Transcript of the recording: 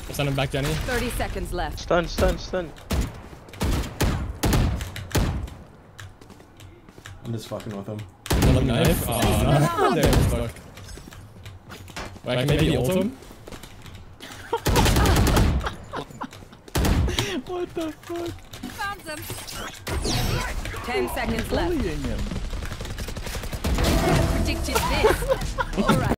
I'm sending back Jenny. 30 seconds left. Stun, stun, stun. I'm just fucking with him. Another knife? Oh, there it's fuck. Wait, I can maybe ult him? What the fuck? Found them. 10 seconds left. Bullying him. Predicted this. All right.